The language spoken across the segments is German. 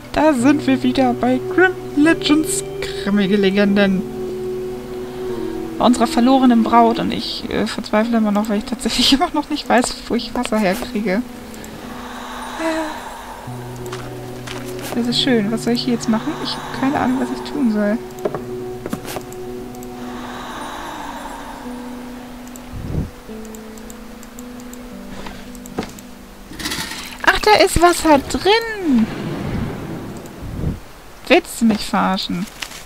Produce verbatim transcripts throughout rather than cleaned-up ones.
Da sind wir wieder bei Grim Legends, grimmige Legenden. Bei unserer verlorenen Braut. Und ich äh, verzweifle immer noch, weil ich tatsächlich immer noch nicht weiß, wo ich Wasser herkriege. Das ist schön. Was soll ich hier jetzt machen? Ich habe keine Ahnung, was ich tun soll. Ach, da ist Wasser drin! Willst du mich verarschen?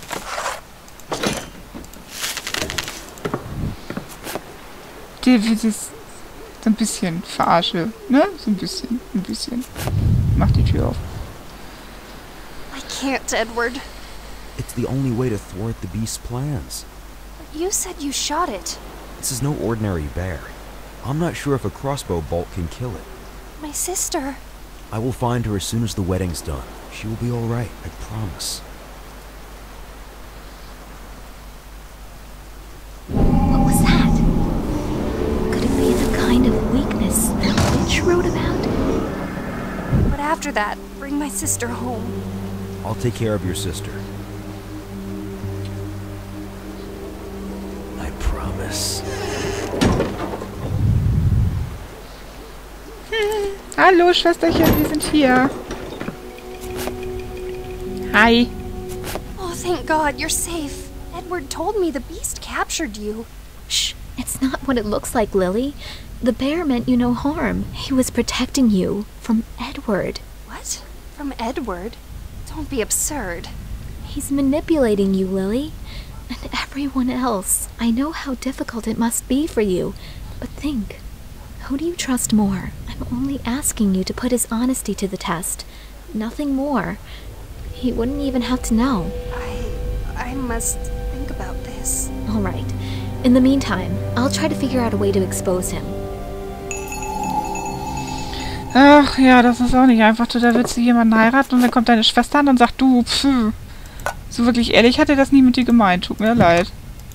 Das ist so ein bisschen verarsche, ne? So ein bisschen, ein bisschen. Mach die Tür auf. I can't, Edward. It's the only way to thwart the beast's plans. You said you shot it. This is no ordinary bear. I'm not sure if a crossbow bolt can kill it. My sister. I will find her as soon as the wedding's done. She will be all right, I promise. What was that? Could it be the kind of weakness the witch wrote about? But after that, bring my sister home. I'll take care of your sister. I promise. Hallo, Schwesterchen, wir sind hier. Hi. Oh, thank God, you're safe. Edward told me the beast captured you. Shh, it's not what it looks like, Lily. The bear meant you no harm. He was protecting you from Edward. What? From Edward? Don't be absurd. He's manipulating you, Lily. And everyone else. I know how difficult it must be for you. But think, who do you trust more? I'm only asking you to put his honesty to the test. Nothing more. He wouldn't even have to know. I... I must think about this. All right. In the meantime, I'll try to figure out a way to expose him. Ach ja, das ist auch nicht einfach. Du, da willst du jemanden heiraten und dann kommt deine Schwester an und sagt, du, pfff. So wirklich ehrlich hat er das nie mit dir gemeint. Tut mir leid.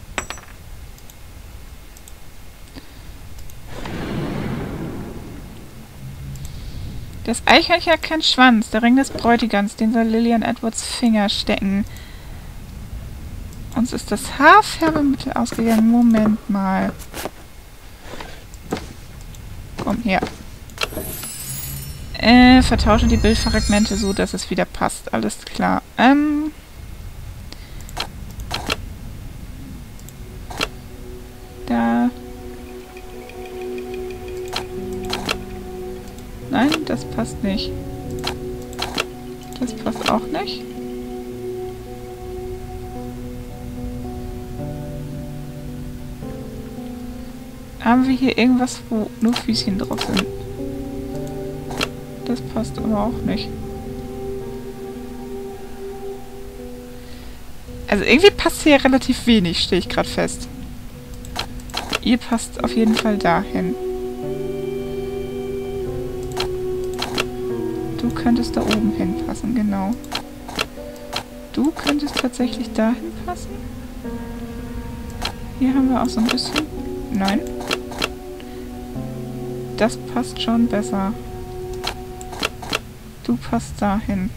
Das Eichhörnchen hat keinen Schwanz. Der Ring des Bräutigams, den soll Lillian Edwards Finger stecken. Uns ist das Haarfärbemittel ausgegangen. Moment mal. Komm her. Äh, vertausche die Bildfragmente so, dass es wieder passt. Alles klar. Ähm... Da... Nein, das passt nicht. Das passt auch nicht. Haben wir hier irgendwas, wo nur Füßchen drauf sind? Das passt aber auch nicht. Also irgendwie passt hier relativ wenig, stehe ich gerade fest. Ihr passt auf jeden Fall dahin. Du könntest da oben hinpassen, genau. Du könntest tatsächlich dahin passen. Hier haben wir auch so ein bisschen... Nein. Das passt schon besser. Du passt dahin.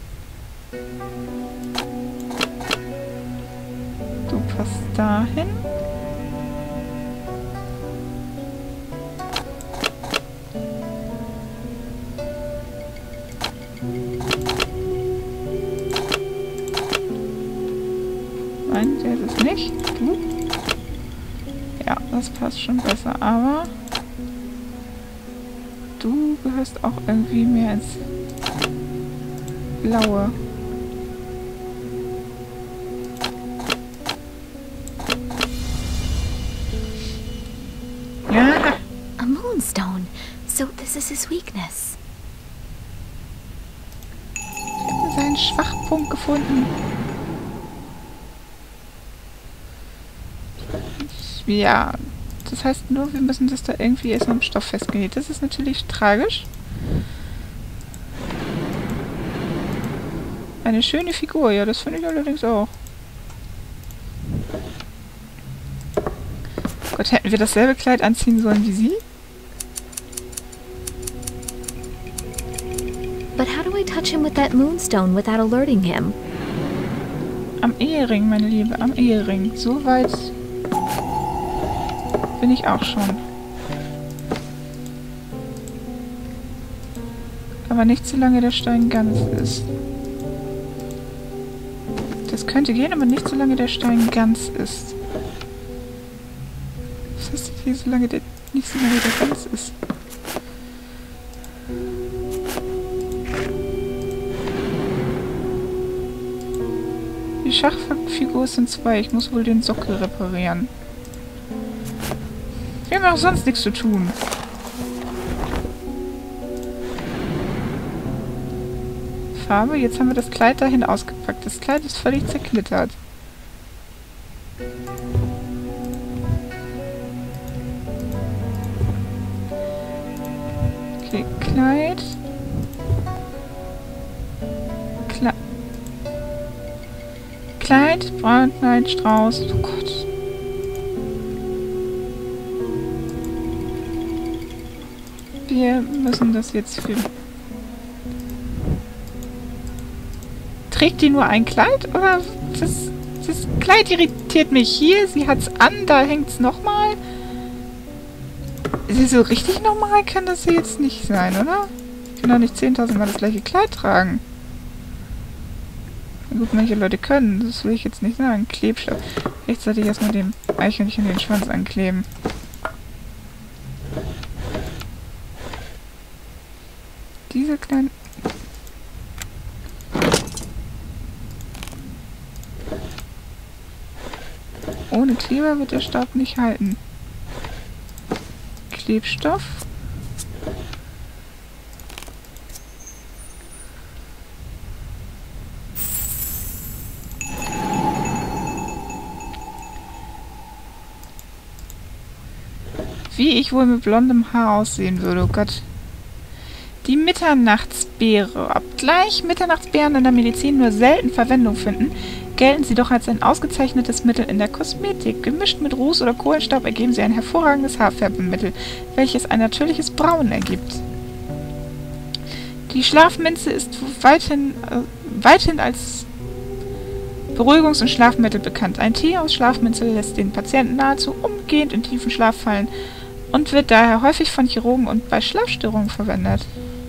Du passt dahin. Nein, der ist es nicht. Du? Ja, das passt schon besser, aber du gehörst auch irgendwie mehr ins Blaue. Ja. A moonstone. So this is his weakness. Ich habe seinen Schwachpunkt gefunden. Ja, das heißt nur, wir müssen das da irgendwie erst am Stoff festgenäht. Das ist natürlich tragisch. Eine schöne Figur, ja, das finde ich allerdings auch. Gott, hätten wir dasselbe Kleid anziehen sollen wie sie? But how do I touch touch him with that moonstone without alerting him? Am Ehering, meine Liebe, am Ehering. So weit bin ich auch schon. Aber nicht solange der Stein ganz ist. Das könnte gehen, aber nicht solange der Stein ganz ist. Was heißt hier, solange der nicht solange der ganz ist? Die Schachfigur ist in zwei. Ich muss wohl den Sockel reparieren. Wir haben auch sonst nichts zu tun. Farbe. Jetzt haben wir das Kleid dahin ausgepackt. Das Kleid ist völlig zerknittert. Okay, Kleid. Kle Kleid, Brautkleid, Strauß. Oh Gott. Wir müssen das jetzt filmen. Trägt die nur ein Kleid? Oder das, das Kleid irritiert mich hier. Sie hat's an, da hängt's nochmal. Sie so richtig normal kann das hier jetzt nicht sein, oder? Ich kann doch nicht zehntausend Mal das gleiche Kleid tragen. Na gut, manche Leute können. Das will ich jetzt nicht sagen. Klebstoff. Vielleicht sollte ich erstmal dem Eichhörnchen den Schwanz ankleben. Diese kleinen... Ohne Kleber wird der Stab nicht halten. Klebstoff. Wie ich wohl mit blondem Haar aussehen würde, oh Gott. Die Mitternachtsbeere. Obgleich Mitternachtsbeeren in der Medizin nur selten Verwendung finden, gelten sie doch als ein ausgezeichnetes Mittel in der Kosmetik. Gemischt mit Ruß oder Kohlenstaub ergeben sie ein hervorragendes Haarfärbemittel, welches ein natürliches Braun ergibt. Die Schlafminze ist weithin, äh, weithin als Beruhigungs- und Schlafmittel bekannt. Ein Tee aus Schlafminze lässt den Patienten nahezu umgehend in tiefen Schlaf fallen und wird daher häufig von Chirurgen und bei Schlafstörungen verwendet.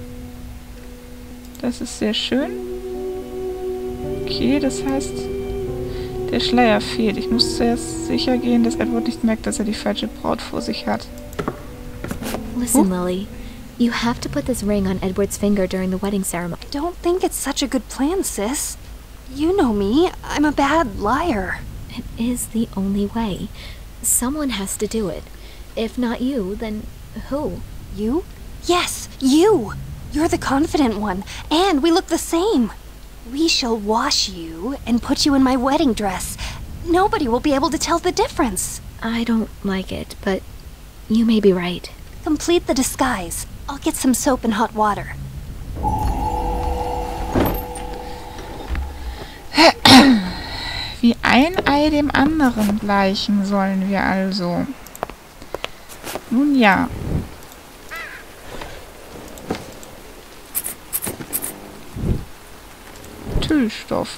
Das ist sehr schön. Okay, das heißt, der Schleier fehlt. Ich muss zuerst sicher gehen, dass Edward nicht merkt, dass er die falsche Braut vor sich hat. Listen, Lily. You have to put this ring on Edward's finger during the wedding ceremony. I don't think it's such a good plan, sis. You know me. I'm a bad liar. It is the only way. Someone has to do it. If not you, then who? You? Yes, you! You're the confident one, and we look the same. We shall wash you and put you in my wedding dress. Nobody will be able to tell the difference. I don't like it, but you may be right. Complete the disguise. I'll get some soap and hot water. Wie ein Ei dem anderen gleichen sollen wir also. Nun ja. Tüllstoff.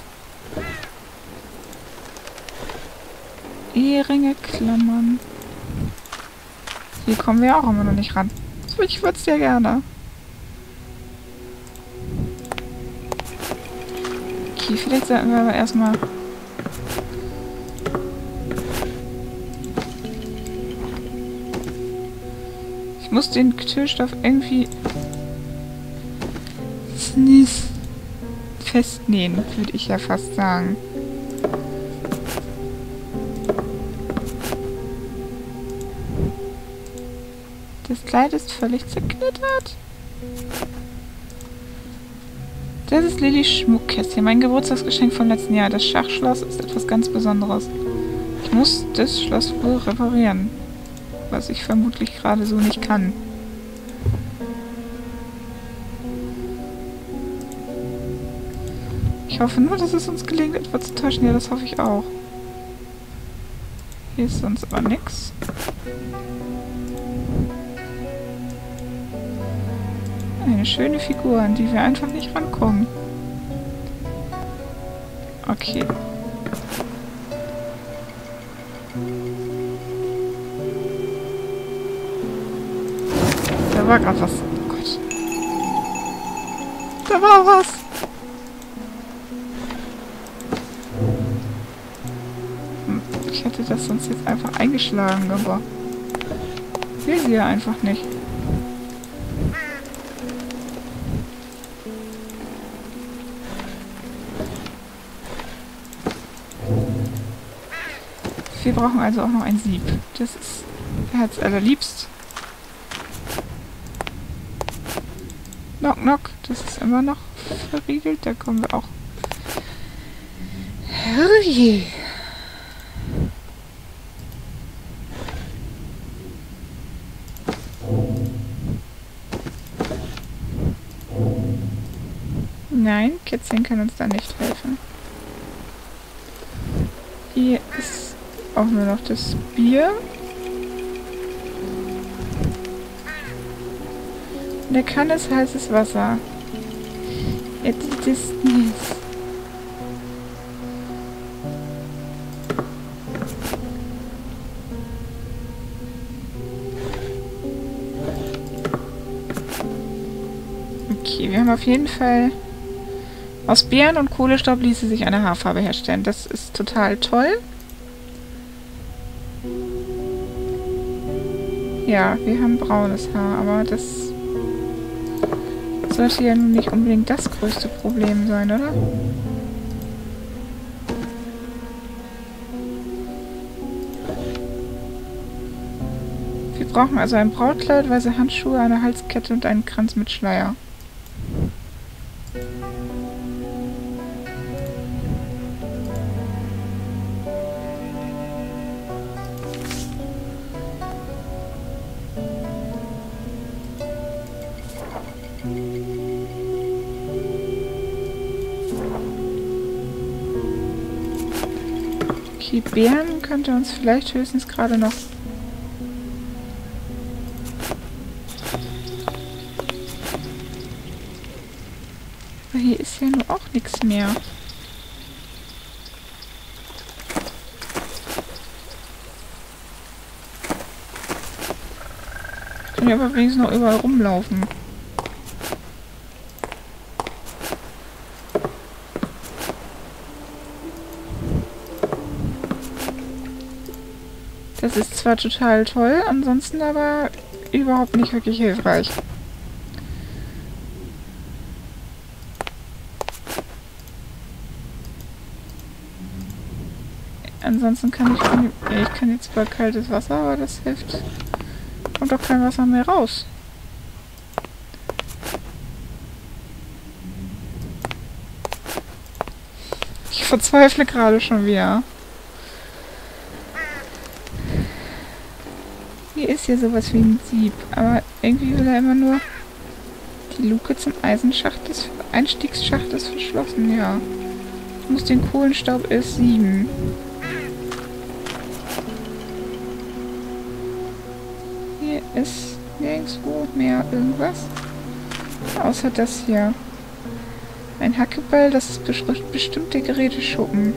Eheringe, Klammern. Hier kommen wir auch immer noch nicht ran. So, ich würde es ja gerne. Okay, vielleicht sollten wir aber erstmal... Ich muss den Tüllstoff irgendwie... festnähen, würde ich ja fast sagen. Das Kleid ist völlig zerknittert. Das ist Lillys Schmuckkästchen, mein Geburtstagsgeschenk vom letzten Jahr. Das Schachschloss ist etwas ganz Besonderes. Ich muss das Schloss wohl reparieren, was ich vermutlich gerade so nicht kann. Ich hoffe nur, dass es uns gelingt, etwas zu täuschen. Ja, das hoffe ich auch. Hier ist sonst aber nichts. Eine schöne Figur, an die wir einfach nicht rankommen. Okay. Da war gerade was. Oh Gott. Da war was. Hm, ich hätte das sonst jetzt einfach eingeschlagen, aber will sie ja einfach nicht. Wir brauchen also auch noch ein Sieb. Das ist Herz allerliebst. Knock, knock. Das ist immer noch verriegelt. Da kommen wir auch. Herrje. Nein, Kätzchen kann uns da nicht helfen. Hier ist auch nur noch das Bier. In der Kanne ist heißes Wasser. Jetzt ist es nichts. Okay, wir haben auf jeden Fall... Aus Beeren und Kohlestaub ließe sich eine Haarfarbe herstellen. Das ist total toll. Ja, wir haben braunes Haar, aber das sollte ja nun nicht unbedingt das größte Problem sein, oder? Wir brauchen also ein Brautkleid, weiße Handschuhe, eine Halskette und einen Kranz mit Schleier. Okay, Beeren könnte uns vielleicht höchstens gerade noch... Aber hier ist ja nur auch nichts mehr. Ich kann ja aber wenigstens noch überall rumlaufen. Das ist zwar total toll, ansonsten aber überhaupt nicht wirklich hilfreich. Ansonsten kann ich... Ja, ich kann jetzt zwar kaltes Wasser, aber das hilft... Kommt doch kein Wasser mehr raus. Ich verzweifle gerade schon wieder. Hier ist ja sowas wie ein Sieb, aber irgendwie will er immer nur... Die Luke zum Eisenschacht des Einstiegsschacht ist verschlossen, ja. Ich muss den Kohlenstaub erst sieben. Hier ist nirgendwo mehr irgendwas. Außer das hier. Ein Hackeball, das ist bestimmt der Geräteschuppen.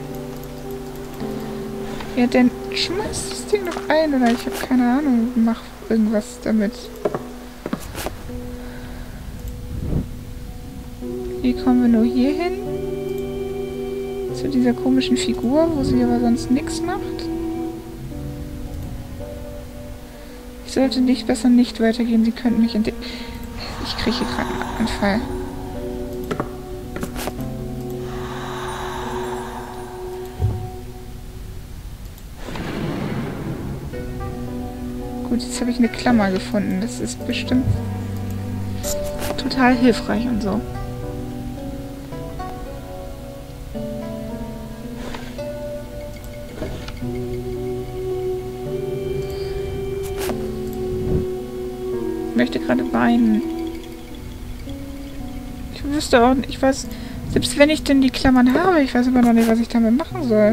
Ja, denn schmeißt das Ding noch ein, oder ich habe keine Ahnung, mach irgendwas damit. Wie kommen wir nur hier hin? Zu dieser komischen Figur, wo sie aber sonst nichts macht. Ich sollte nicht besser nicht weitergehen, sie könnten mich entdecken. Ich kriege hier gerade einen Anfall. Gut, jetzt habe ich eine Klammer gefunden. Das ist bestimmt total hilfreich und so. Ich möchte gerade weinen. Ich wüsste auch nicht, ich weiß, selbst wenn ich denn die Klammern habe, ich weiß aber noch nicht, was ich damit machen soll.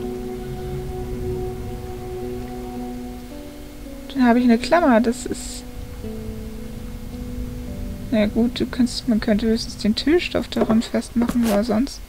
Dann habe ich eine Klammer, das ist Na gut, du kannst, man könnte höchstens den Tüllstoff daran festmachen, aber sonst...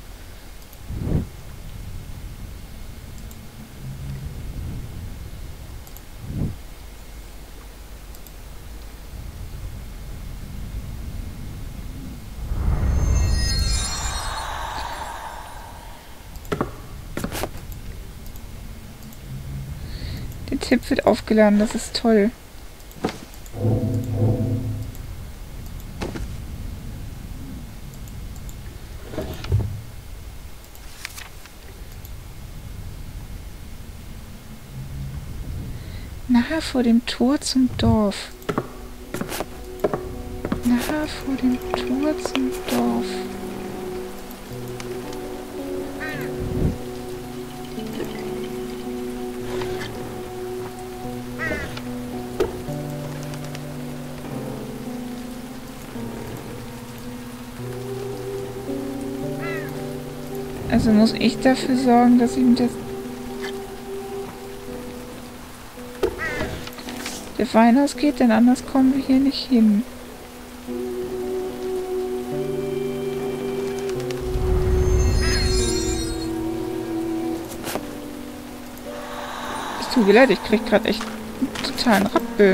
Der Tipp wird aufgeladen, das ist toll. Nahe vor dem Tor zum Dorf. Nahe vor dem Tor zum Dorf. Also muss ich dafür sorgen, dass ihm das der Wein ausgeht, denn anders kommen wir hier nicht hin. Es tut mir leid, ich krieg gerade echt einen totalen Rappel.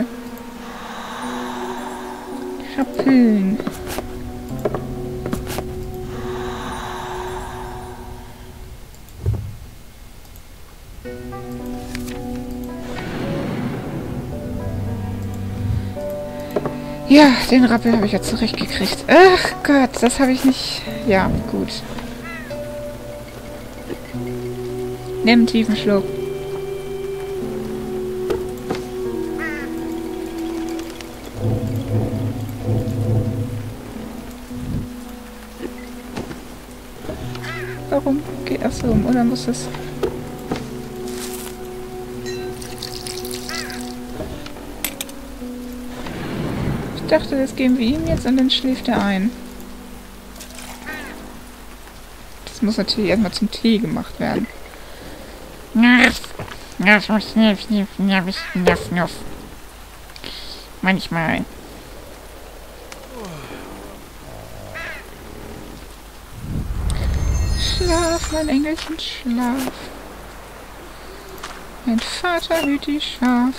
Rappeln. Ja, den Rappel habe ich ja zurechtgekriegt. Ach Gott, das habe ich nicht... Ja, gut. Nimm einen tiefen Schluck. Warum geht das so um? Oder muss es... Ich dachte, das geben wir ihm jetzt und dann schläft er ein. Das muss natürlich erstmal zum Tee gemacht werden. Manchmal. Schlaf, mein Engelchen, schlaf. Mein Vater hüt die Schaf.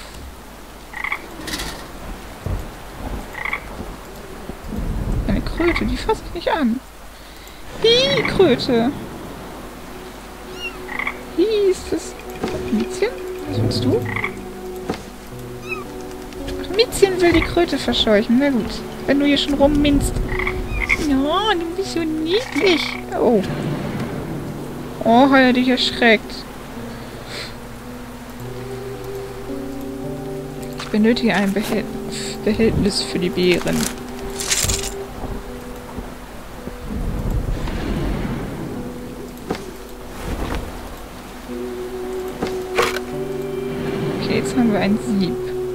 Eine Kröte, die fasse ich nicht an. Hi, Kröte. Hi, ist das... Miezchen? Was willst du? Ach, Miezchen will die Kröte verscheuchen. Na gut, wenn du hier schon rumminzt. Ja, du bist so niedlich. Oh. Oh, hat er dich erschreckt. Ich benötige ein Behält Behältnis für die Beeren. Okay, jetzt haben wir ein Sieb.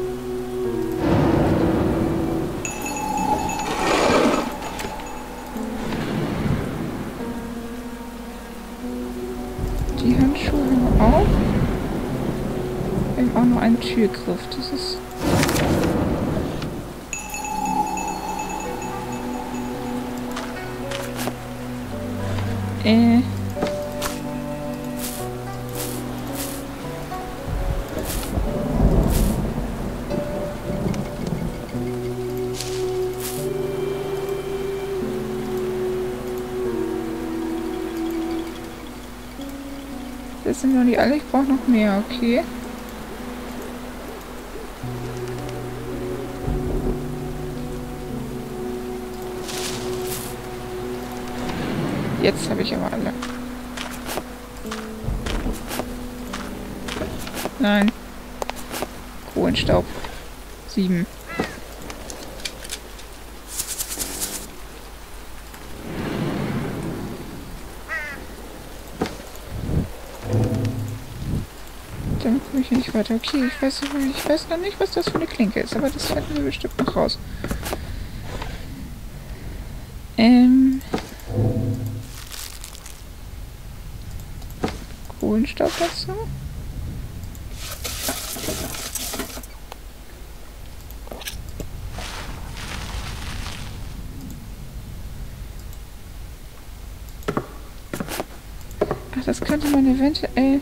Die Handschuhe haben wir auch. Wir haben auch noch einen Türgriff. Das ist... Äh... Das sind noch nicht alle, ich brauche noch mehr, okay. Jetzt habe ich aber alle. Nein. Kohlenstaub. Sieben. Dann komme ich hier nicht weiter. Okay, ich weiß, ich weiß noch nicht, was das für eine Klinke ist, aber das finden wir bestimmt noch raus. Ähm... Kohlenstoff dazu. Ach, das könnte man eventuell...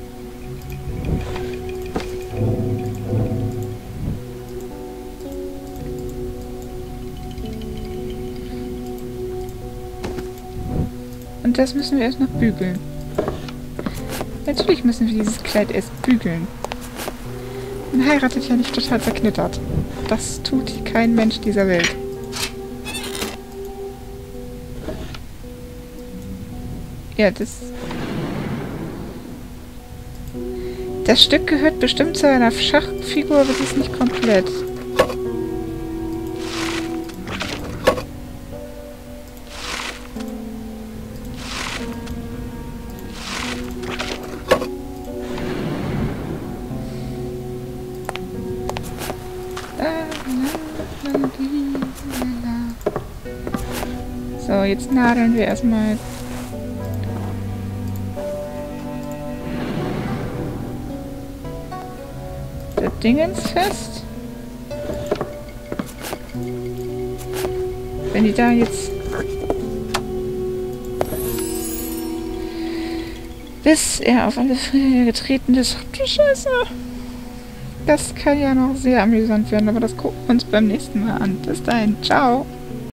Und das müssen wir erst noch bügeln. Natürlich müssen wir dieses Kleid erst bügeln. Man heiratet ja nicht total zerknittert. Das tut kein Mensch dieser Welt. Ja, das... Das Stück gehört bestimmt zu einer Schachfigur, aber das ist nicht komplett. So, jetzt nadeln wir erstmal das Dingens fest. Wenn die da jetzt bis er auf alle Friede getreten ist. Du Scheiße. Das kann ja noch sehr amüsant werden, aber das gucken wir uns beim nächsten Mal an. Bis dahin. Ciao.